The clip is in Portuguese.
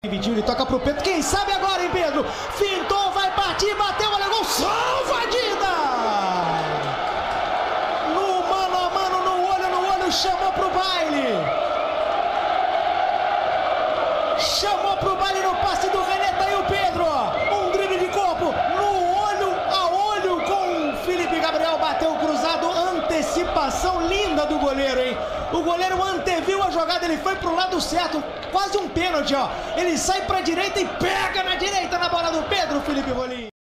Dividiu, ele toca pro Pedro, quem sabe agora, hein, Pedro? Fintou, vai partir, bateu, olha, gol, salvadida! No mano a mano, no olho, chamou pro baile. Chamou pro baile no passe do Reneta e o Pedro, um drible de corpo, no olho a olho com o Felipe Gabriel, bateu cruzado, antecipação linda do goleiro, hein? O goleiro anteviu a jogada, ele foi pro lado certo, quase um pênalti, ó. Ele sai pra direita e pega na direita na bola do Pedro, Felipe Rolim.